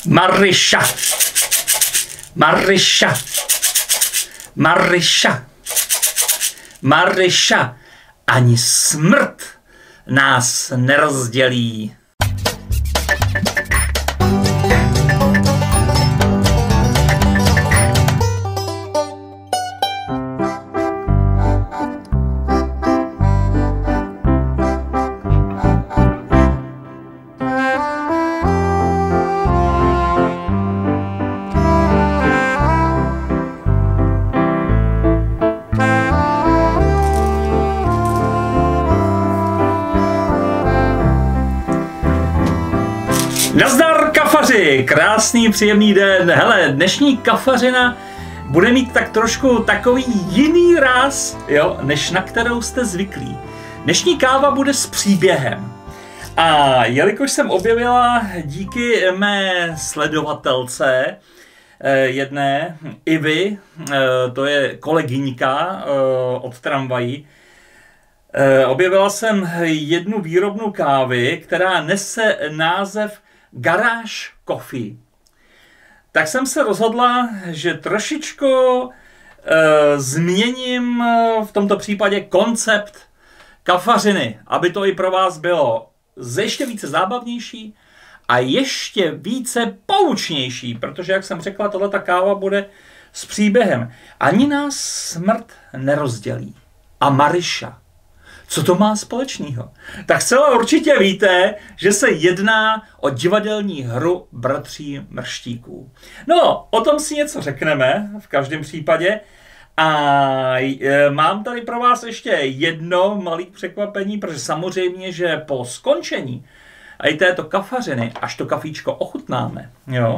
Maryša, Maryša, Maryša, Maryša, ani smrt nás nerozdělí. Nazdar kafaři, krásný příjemný den. Hele, dnešní kafařina bude mít tak trošku takový jiný ráz, jo, než na kterou jste zvyklí. Dnešní káva bude s příběhem. A jelikož jsem objevila díky mé sledovatelce jedné, Ivy, to je kolegyňka od Tramvají, objevila jsem jednu výrobnu kávy, která nese název Garage Coffee. Tak jsem se rozhodla, že trošičku změním v tomto případě koncept kafařiny, aby to i pro vás bylo ještě více zábavnější a ještě více poučnější, protože, jak jsem řekla, tohleta káva bude s příběhem. Ani nás smrt nerozdělí. A Maryša, co to má společného? Tak zcela určitě víte, že se jedná o divadelní hru Bratří Mrštíků. No, o tom si něco řekneme v každém případě. A mám tady pro vás ještě jedno malé překvapení, protože samozřejmě, že po skončení i této kafařiny, až to kafíčko ochutnáme, jo,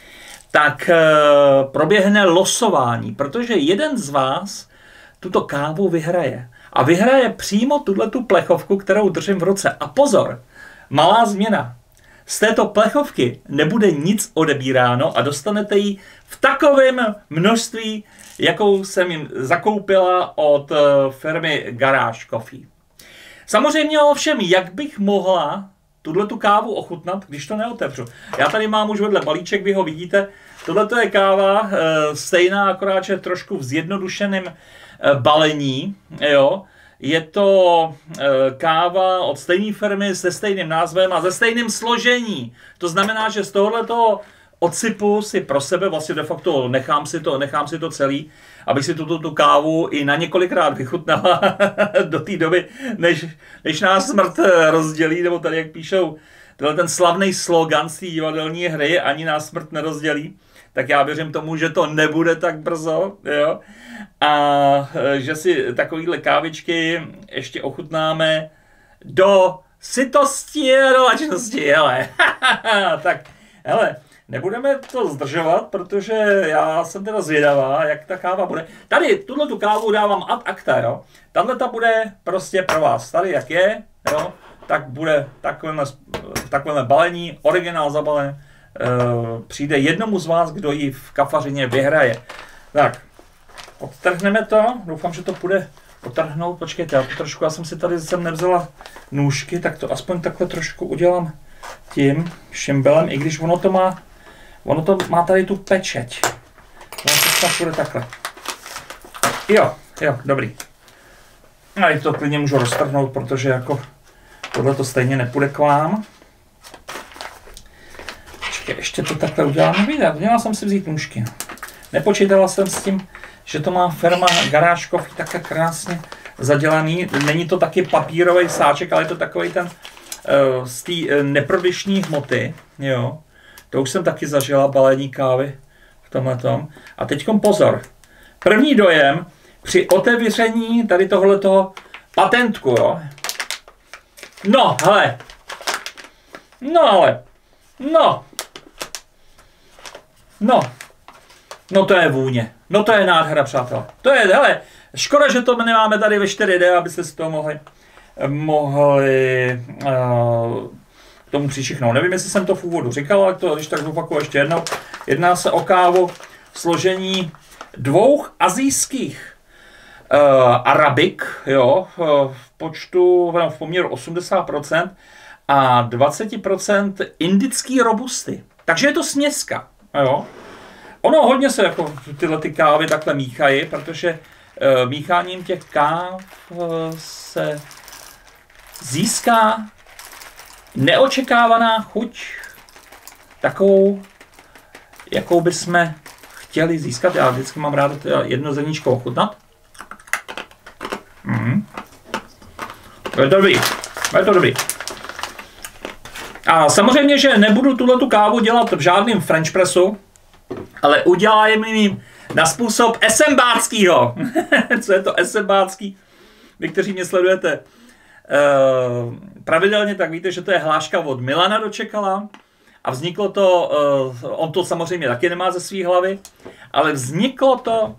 tak proběhne losování, protože jeden z vás tuto kávu vyhraje. A vyhraje přímo tuhletu plechovku, kterou držím v ruce. A pozor, malá změna. Z této plechovky nebude nic odebíráno a dostanete ji v takovém množství, jakou jsem jim zakoupila od firmy Garage Coffee. Samozřejmě ovšem, jak bych mohla tuhletu kávu ochutnat, když to neotevřu. Já tady mám už vedle balíček, vy ho vidíte. Tohleto je káva stejná, akorát že trošku v zjednodušeném balení, jo. Je to káva od stejné firmy se stejným názvem a se stejným složení. To znamená, že z tohoto odsypu si pro sebe vlastně de facto nechám si to celý, abych si tu kávu i na několikrát vychutnala do té doby, než nás smrt rozdělí, nebo tady jak píšou, ten slavný slogan z té divadelní hry, ani nás smrt nerozdělí. Tak já věřím tomu, že to nebude tak brzo, jo? A že si takovýhle kávičky ještě ochutnáme do sytosti a do lačnosti, hele. Tak, hele, nebudeme to zdržovat, protože já jsem teda zvědavá, jak ta káva bude. Tady tu kávu dávám ad acta, jo? Tato bude prostě pro vás, tady jak je, jo? Tak bude takovéhle balení, originál zabalené. Přijde jednomu z vás, kdo ji v kafařině vyhraje. Tak, odtrhneme to, doufám, že to půjde odtrhnout. Počkejte, já jsem si tady nevzala nůžky, tak to aspoň takhle trošku udělám tím šimbelem, i když ono to má tady tu pečeť. Ono to snad půjde takhle. Jo, dobrý. A to klidně můžu roztrhnout, protože jako tohle to stejně nepůjde k vám. Ještě to takhle udělám. Měla jsem si vzít nůžky. Nepočítala jsem s tím, že to má firma Garage Coffee takhle krásně zadělaný. Není to taky papírový sáček, ale je to takový ten z té neprodyšní hmoty. Jo. To už jsem taky zažila, balení kávy v tomhletom. A teďkom pozor. První dojem při otevření tady tohletoho patentku. Jo. No, hele. No to je vůně. No to je nádhera, přátelé. To je, hele, škoda, že to nemáme tady ve 4D, abyste si to mohli k tomu přičichnout. Nevím, jestli jsem to v úvodu říkal, ale to když tak zopakuju ještě jednou. Jedná se o kávu složení dvou asijských arabik, jo, v poměru 80% a 20% indický robusty. Takže je to směska, jo. Ono hodně se jako tyhle ty kávy takhle míchají, protože mícháním těch káv se získá neočekávaná chuť, takovou, jakou bychom chtěli získat. Já vždycky mám rád jedno zrníčko ochutnat. Je to dobrý. Je to dobrý. A samozřejmě, že nebudu tuhletu kávu dělat v žádném French pressu, ale uděláme ji na způsob esembáckýho. Co je to esembácký? Vy, kteří mě sledujete pravidelně, tak víte, že to je hláška od Milana Dočekala. A vzniklo to, on to samozřejmě taky nemá ze své hlavy, ale vzniklo to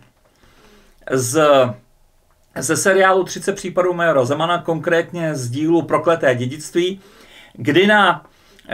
ze seriálu 30 případů Majora Zemana, konkrétně z dílu Prokleté dědictví, kdy na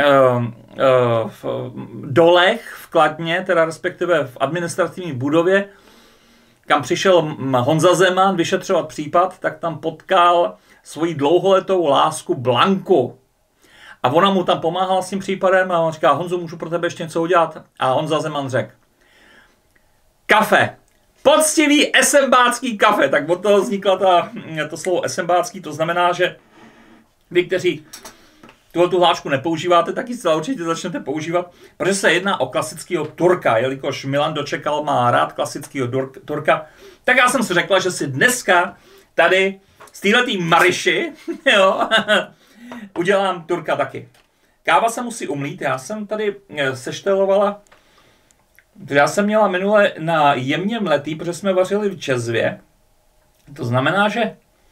dolech v Kladně, teda respektive v administrativní budově, kam přišel Honza Zeman vyšetřovat případ, tak tam potkal svoji dlouholetou lásku Blanku. A ona mu tam pomáhala s tím případem a on říká, Honzo, můžu pro tebe ještě něco udělat? A Honza Zeman řekl, kafe. Poctivý esembácký kafe. Tak od toho vznikla to slovo esembácký, to znamená, že vy, kteří tu hlášku nepoužíváte, tak ji zcela určitě začnete používat, protože se jedná o klasického Turka, jelikož Milan Dočekal má rád klasického Turka, tak já jsem si řekla, že si dneska tady z téhletý Mariši, jo, udělám Turka taky. Káva se musí umlít, já jsem tady seštelovala, já jsem měla minule na jemně mletý, protože jsme vařili v čezvě, to znamená, že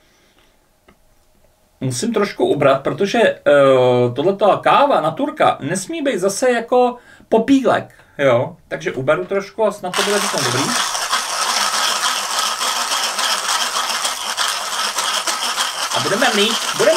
musím trošku ubrat, protože tohleto káva na Turka nesmí být zase jako popílek, jo, takže uberu trošku a snad to bude potom dobrý. A budeme mít!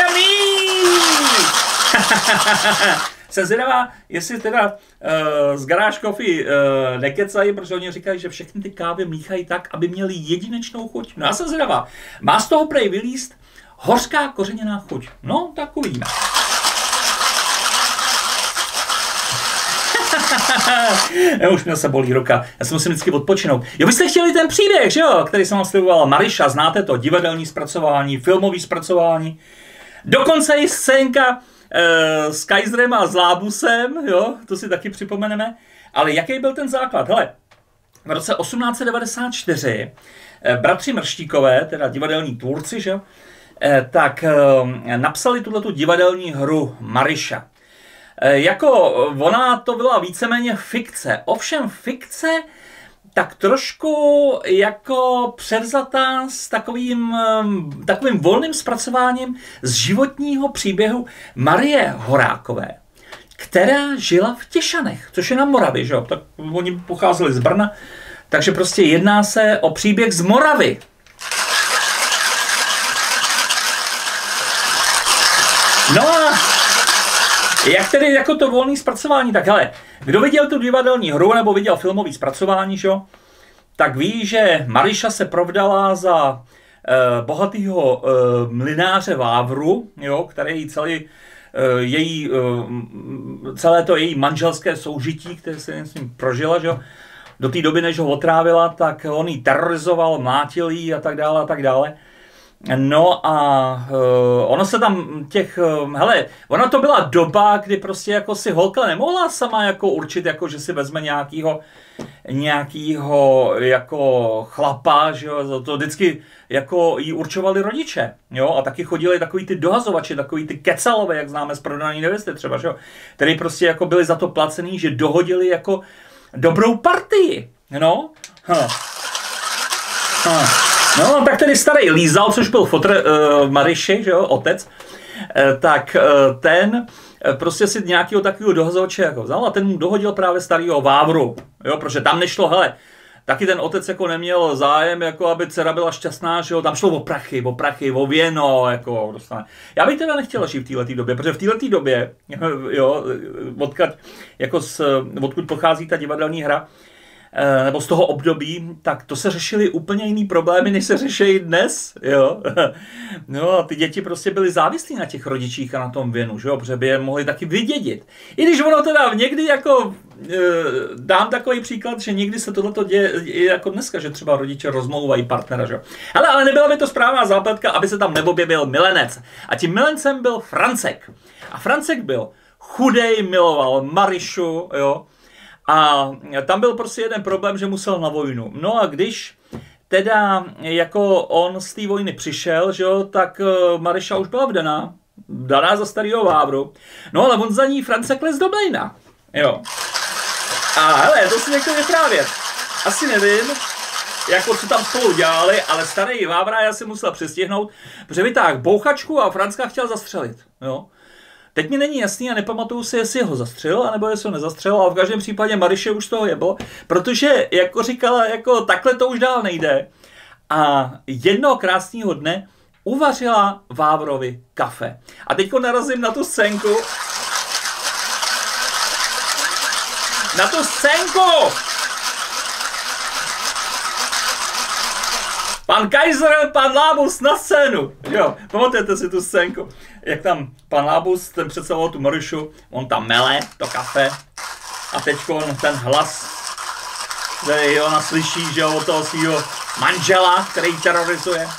Jsem zvědavá, jestli teda z Garage Coffee nekecají, protože oni říkají, že všechny ty kávy míchají tak, aby měly jedinečnou chuť. No já jsem zvědavá. Má z toho prej vylíst hořká kořeněná chuť. No, tak uvidíme. Už mě se bolí ruka. Já si musím vždycky odpočinout. Jo, vy jste chtěli ten příběh, že jo? Který jsem vám sliboval. Mariša, znáte to? Divadelní zpracování, filmový zpracování. Dokonce i scénka s Kaiserem a s Lábusem, jo? To si taky připomeneme. Ale jaký byl ten základ? Hele, v roce 1894 bratři Mrštíkové, teda divadelní tvůrci, že jo? Tak napsali tuhletu divadelní hru Mariša. Jako ona to byla víceméně fikce. Ovšem fikce tak trošku jako převzatá s takovým volným zpracováním z životního příběhu Marie Horákové, která žila v Těšanech, což je na Moravě, že jo? Tak oni pocházeli z Brna, takže prostě jedná se o příběh z Moravy. No a jak tedy jako to volné zpracování, tak hele, kdo viděl tu divadelní hru nebo viděl filmový zpracování, že? Tak ví, že Mariša se provdala za bohatýho mlynáře Vávru, jo, který celé to její manželské soužití, které se s ním prožila, že? Do té doby, než ho otrávila, tak on ji terorizoval, mlátil jí a tak dále a tak dále. No a ono se tam hele, ona to byla doba, kdy prostě jako si holka nemohla sama jako určit, jako že si vezme nějakýho jako chlapa, že jo, to vždycky jako jí určovali rodiče, jo, a taky chodili takový ty dohazovači, takový ty kecalové, jak známe z Prodaný nevěsty třeba, že jo, který prostě jako byli za to placený, že dohodili jako dobrou partii, no. No, tak tedy starý Lízal, což byl fotr Mariši, že jo, otec, tak ten prostě si nějakého takového dohazovače jako vzal a ten mu dohodil právě starého Vávru, jo, protože tam nešlo, hele, taky ten otec jako neměl zájem, jako aby dcera byla šťastná, že jo, tam šlo o prachy, o věno, jako dostane. Já bych teda nechtěla žít v této době, protože v této době, jo, odkud pochází ta divadelní hra, nebo z toho období, tak to se řešily úplně jiný problémy, než se řeší dnes, jo. No a ty děti prostě byly závislí na těch rodičích a na tom věnu, že jo, protože by je mohli taky vydědit. I když ono teda někdy jako, dám takový příklad, že někdy se tohleto děje i jako dneska, že třeba rodiče rozmlouvají partnera, že jo. Ale nebyla by to správná zápletka, aby se tam neobjevil milenec. A tím milencem byl Francek. A Francek byl chudej, miloval Marišu, jo. A tam byl prostě jeden problém, že musel na vojnu. No a když teda jako on z té vojny přišel, že jo, tak Mariša už byla vdaná za starýho Vávru. No ale on za ní Francek les do mlejna, jo. A hele, to si někdo vyprávět. Asi nevím, jako co tam spolu dělali, ale starý Vávra já si musel přestihnout, protože vytáhl bouchačku a Francka chtěl zastřelit, jo. Teď mi není jasný a nepamatuju si, jestli ho zastřelil, anebo jestli ho nezastřelil, ale v každém případě Mariše už toho jeblo, protože, jako říkala, jako takhle to už dál nejde. A jednoho krásného dne uvařila Vávrovi kafe. A teďko narazím na tu scénku. Na tu scénku! Pan Kaiser, pan Lábus na scénu. Jo, pamatujete si tu scénku, jak tam pan Lábus, ten představoval tu Marišu, on tam mele to kafe a teďko ten hlas, který ona slyší, že od toho svýho manžela, který ji terorizuje,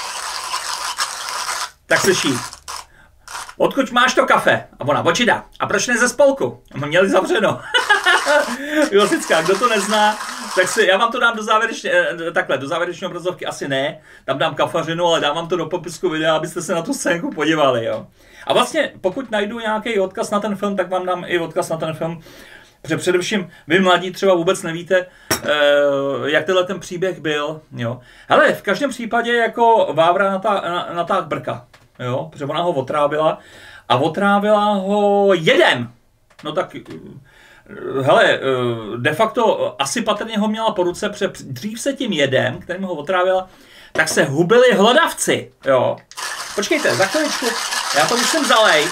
tak slyší: odkud máš to kafe? A ona: počítá. A proč ne ze spolku? A měli zavřeno. Josická, kdo to nezná, tak si, já vám to dám do závěrečné obrazovky asi ne, tam dám kafařinu, ale dám vám to do popisku videa, abyste se na tu scénku podívali, jo. A vlastně, pokud najdu nějaký odkaz na ten film, tak vám dám i odkaz na ten film, protože především vy mladí třeba vůbec nevíte, jak tenhle ten příběh byl, jo. Hele, v každém případě jako Vávra natáhl brka, jo, protože ona ho otrávila a otrávila ho jedem. No tak, hele, de facto asi patrně ho měla po ruce, protože dřív se tím jedem, kterým ho otrávila, tak se hubili hlodavci, jo. Počkejte, za chviličku, já to musím zalejt,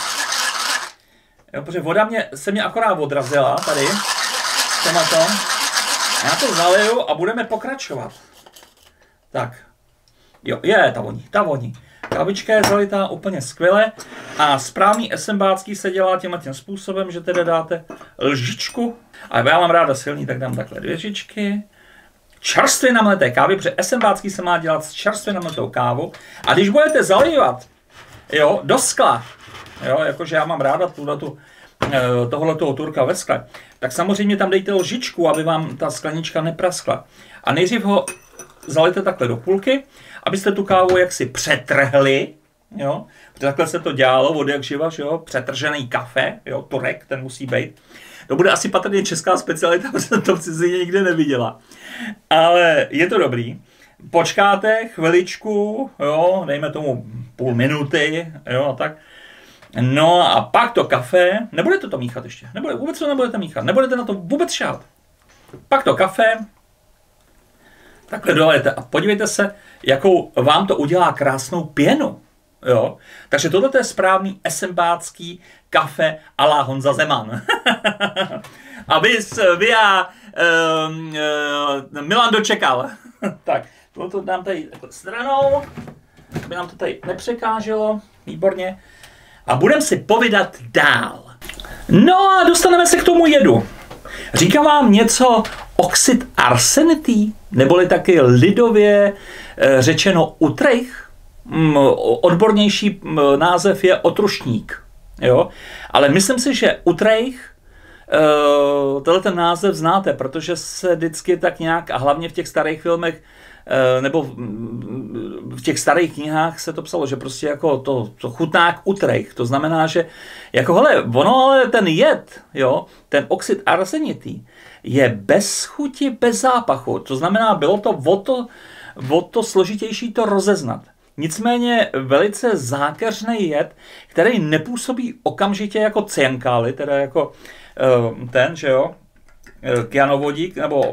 jo, protože voda se mě akorát odrazila, tady, tomato. Já to zaleju a budeme pokračovat. Tak, jo, ta voní. Kávička je zalitá úplně skvěle a správný esembácký se dělá tím způsobem, že teda dáte lžičku, a já mám ráda silný, tak dám takhle 2 lžičky čerstvě namleté kávy, protože esembácký se má dělat s čerstvě namletou kávu, a když budete zalivat, jo, do skla, jo, jakože já mám ráda tohletoho turka ve skle, tak samozřejmě tam dejte lžičku, aby vám ta sklenička nepraskla. A nejdřív ho zalijte takhle do půlky, abyste tu kávu jaksi přetrhli, jo, protože takhle se to dělalo od jak živa, jo, přetržený kafe, jo, turek, ten musí být. To bude asi patrně česká specialita, protože jsem to v cizině nikde neviděla. Ale je to dobrý. Počkáte chviličku, jo, dejme tomu půl minuty, jo, a tak. No a pak to kafe, nebudete to míchat ještě, vůbec to nebudete míchat, nebudete na to vůbec šát. Pak to kafe takhle dolejete a podívejte se, jakou vám to udělá krásnou pěnu. Jo? Takže tohle je správný esembácký kafe à la Honza Zeman. A vy a Milan dočekal. Tak, tohle dám tady stranou, aby nám to tady nepřekáželo. Výborně. A budeme si povídat dál. No a dostaneme se k tomu jedu. Říká vám něco oxid arsenitý, neboli taky lidově řečeno utrejch? Odbornější název je otrušník. Jo? Ale myslím si, že utrejch, tenhle ten název znáte, protože se vždycky tak nějak, a hlavně v těch starých filmech, nebo v těch starých knihách se to psalo, že prostě jako to chutná jak utrejch. To znamená, že jako hele, ale ten jed, jo, ten oxid arsenitý je bez chuti, bez zápachu. To znamená, bylo to o to složitější to rozeznat. Nicméně velice zákeřný jed, který nepůsobí okamžitě jako cyankály, teda jako ten, že jo, kyanovodík, nebo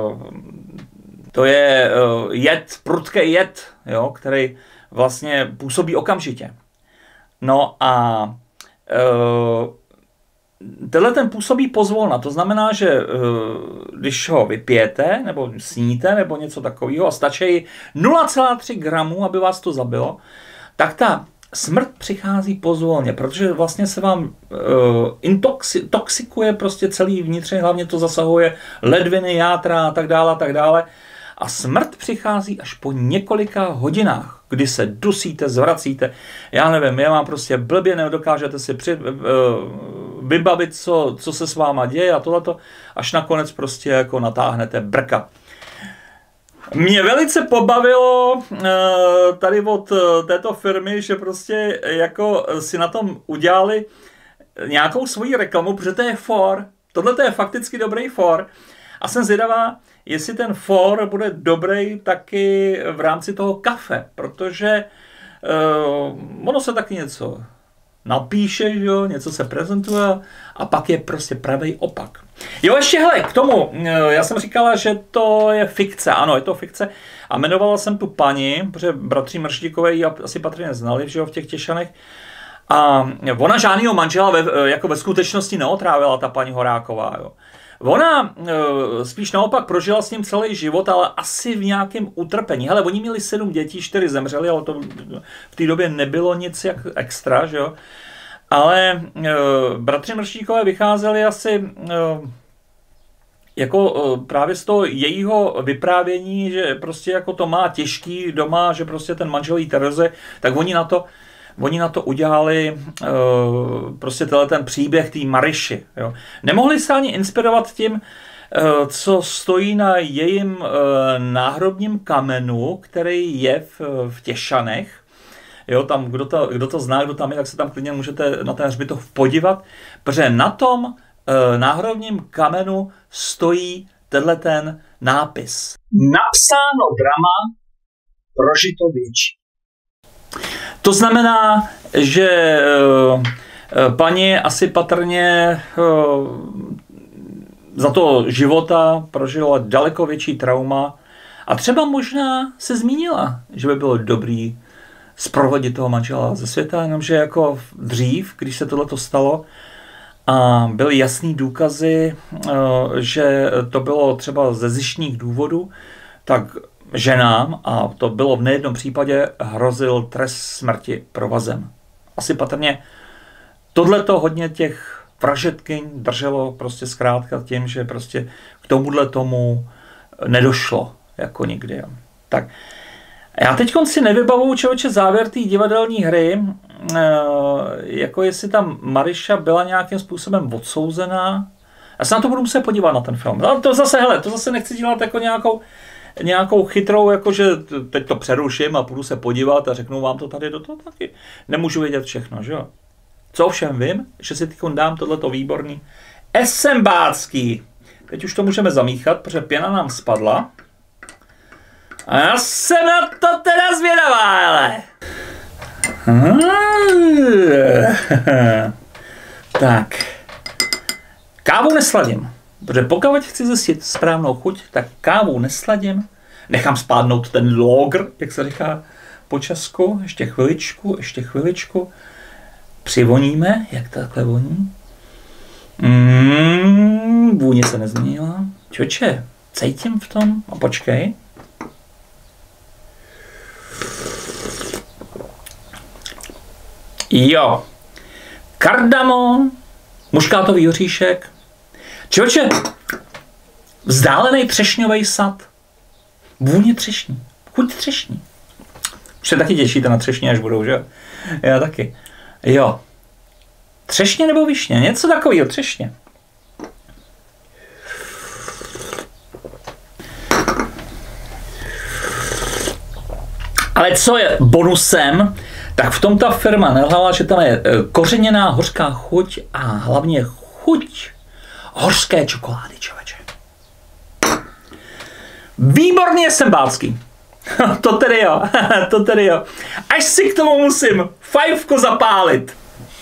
to je prudký jed, jo, který vlastně působí okamžitě. No a tenhle ten působí pozvolna. To znamená, že když ho vypijete, nebo sníte, nebo něco takového a stačí 0,3 gramů, aby vás to zabilo, tak ta smrt přichází pozvolně, protože vlastně se vám toxikuje prostě celý vnitřně, hlavně to zasahuje ledviny, játra a tak dále. A smrt přichází až po několika hodinách, kdy se dusíte, zvracíte. Já nevím, já vám prostě blbě nedokážete si vybavit, co se s váma děje a tohleto, až nakonec prostě jako natáhnete brka. Mě velice pobavilo tady od této firmy, že prostě jako si na tom udělali nějakou svoji reklamu, protože to je for. Tohle to je fakticky dobrý for. A jsem zvědavá, jestli ten for bude dobrý taky v rámci toho kafe, protože ono se taky něco napíše, jo, něco se prezentuje a pak je prostě pravý opak. Jo, ještě hele, k tomu, já jsem říkala, že to je fikce, ano, je to fikce a jmenovala jsem tu paní, protože bratři Mrštíkové ji asi patrně znali, že jo, v těch Těšanech a ona žádnýho manžela jako ve skutečnosti neotrávila, ta paní Horáková, jo. Ona spíš naopak prožila s ním celý život, ale asi v nějakém utrpení. Hele, oni měli 7 dětí, 4 zemřeli, ale to v té době nebylo nic jak extra, že jo. Ale bratři Mrštíkové vycházeli asi jako právě z toho jejího vyprávění, že prostě jako to má těžký doma, že prostě ten manžel jí Tereze, tak oni na to udělali prostě ten příběh té Mariši. Jo. Nemohli se ani inspirovat tím, co stojí na jejím náhrobním kamenu, který je v Těšanech. Jo, tam, kdo to zná, kdo tam je, tak se tam klidně můžete na ten hřbitov podívat, protože na tom náhrobním kamenu stojí ten nápis. Napsáno drama, prožito větší. To znamená, že paní asi patrně za to života prožila daleko větší trauma a třeba možná se zmínila, že by bylo dobrý zprovodit toho manžela ze světa, jenomže jako dřív, když se tohleto stalo a byly jasný důkazy, že to bylo třeba ze zištních důvodů, tak ženám, a to bylo v nejednom případě, hrozil trest smrti provazem. Asi patrně tohleto hodně těch vražedkyň drželo prostě zkrátka tím, že prostě k tomuhle tomu nedošlo jako nikdy. Tak já teď si nevybavuju, člověče, závěr té divadelní hry, jako jestli tam Mariša byla nějakým způsobem odsouzená. Já se na to budu muset podívat na ten film. Ale to zase nechci dělat jako nějakou chytrou, jakože teď to přeruším a půjdu se podívat a řeknu vám to tady do toho taky. Nemůžu vědět všechno, že jo? Co ovšem vím, že si teď dám tohleto výborný esembácký. Teď už to můžeme zamíchat, protože pěna nám spadla. A já jsem na to teda zvědavá, ale. Tak. Kávu nesladím. Protože pokud chci zjistit správnou chuť, tak kávu nesladím. Nechám spádnout ten logr, jak se říká po česku. Ještě chviličku. Přivoníme, jak to takhle voní. Vůně se nezměnila. Čoče, cítím v tom. A počkej. Jo. Kardamon, muškátový oříšek. Čoče, vzdálený třešňový sad. Vůně třešní. Chuť třešní. Už se taky těšíte na třešně, až budou, že jo? Já taky. Jo. Třešně nebo višně? Něco takového, třešně. Ale co je bonusem, tak v tom ta firma nelhala, že tam je kořeněná hořká chuť a hlavně chuť hořké čokolády, člověče. Výborně esembácký. To tedy jo. Až si k tomu musím fajfko zapálit.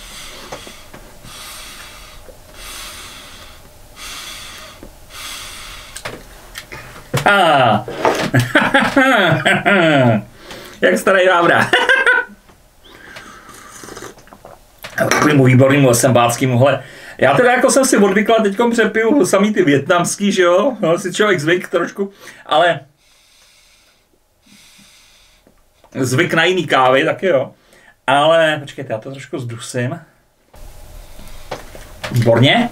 Jak starý Vávra. Takovému výbornému esembáckému, hele, Já teda jako jsem si odvykla, teďkom přepiju samý ty vietnamský, že jo, no, si člověk zvyk trošku, ale zvyk na jiný kávy, taky jo. Ale počkejte, já to trošku zdusím. Výborně.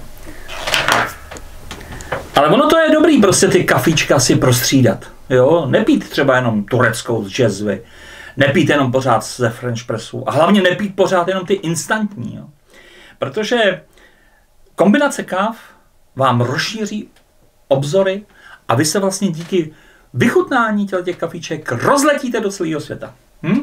Ale ono to je dobrý prostě ty kafíčka si prostřídat. Jo? Nepít třeba jenom tureckou z jazzvy. Nepít jenom pořád ze French pressu. A hlavně nepít pořád jenom ty instantní. Jo? Protože kombinace káv vám rozšíří obzory a vy se vlastně díky vychutnání těch kafíček rozletíte do celého světa.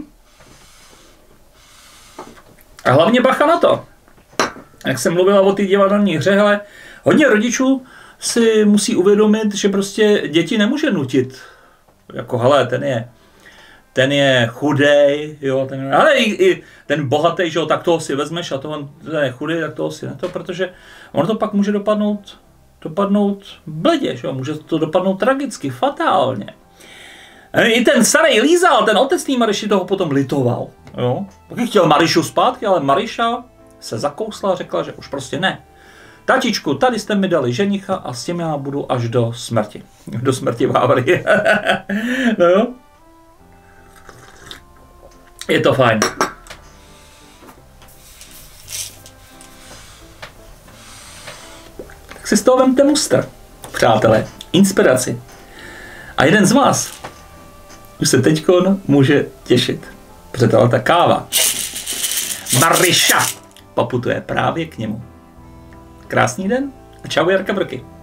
A hlavně bacha na to. Jak jsem mluvila o té divadelní hře, hele, hodně rodičů si musí uvědomit, že prostě děti nemůže nutit. Jako, hele, ten je chudej, jo, ale i ten bohatý, že jo, tak toho si vezmeš a ten je chudej, tak toho si ne to, protože ono to pak může dopadnout bledě, že jo, může to dopadnout tragicky, fatálně. I ten starý Lízal, ten otec tý Mariši toho potom litoval, jo. Taky chtěl Marišu zpátky, ale Mariša se zakousla a řekla, že už prostě ne. Tatičku, tady jste mi dali ženicha a s tím já budu až do smrti. Do smrti v Havrii. No jo. Je to fajn. Tak si z toho vemte mustr, přátelé. Inspiraci. A jeden z vás už se teďkon může těšit. Protože ta káva Mariša poputuje právě k němu. Krásný den a čau Jarka Brky.